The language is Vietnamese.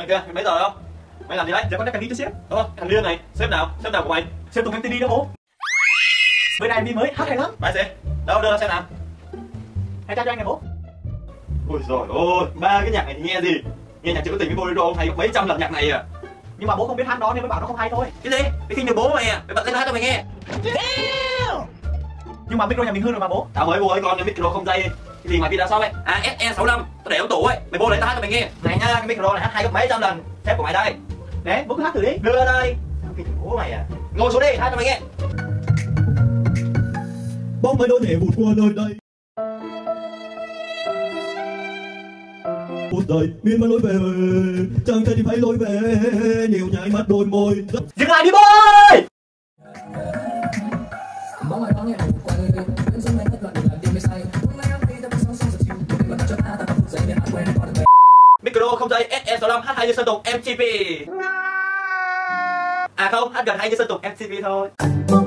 Mày kia, mấy giờ rồi không? Mày làm gì đấy? Dạ con đang cần đi cho sếp. Thằng Liên này, sếp nào? Sếp nào của mày? Sếp Tùng MTV đó bố. Bữa nay MV mới hát hay lắm. Phải gì? Đâu đưa ra xem nào. Hãy trao cho anh này bố. Ôi rồi ôi, ba cái nhạc này thì nghe gì? Nghe nhạc trữ tình với bolero ông thấy mấy trăm lần nhạc này à? Nhưng mà bố không biết hát đó nên mới bảo nó không hay thôi. Cái gì? Cái khinh được bố mày à? Mày bật lên hát cho mày nghe. Nhưng mà micro nhà mình hư rồi mà bố. Tao mới mua cái con micro không dây. Cái gì mà Vita shop ấy? À SE65, tao để trong tủ ấy. Mày mua lấy tao hát cho mày nghe. Này nhá, cái micro này hát hay gấp mấy trăm lần. Sếp của mày đây. Đấy, bố cứ hát thử đi. Đưa đây. Sao khinh được bố mày à? Ngồi xuống đi, hát cho mày nghe. Bóng mấy đôi thể vụt qua nơi đây. Một đời miên man lối về, chẳng thể thì phải lối về, nhiều nhảy mắt đôi môi. Dừng lại đi bố ơi. Micro không dây SE65 hát hay như Sơn Tùng MTV. À không, hát gần hay như Sơn Tùng MTV thôi.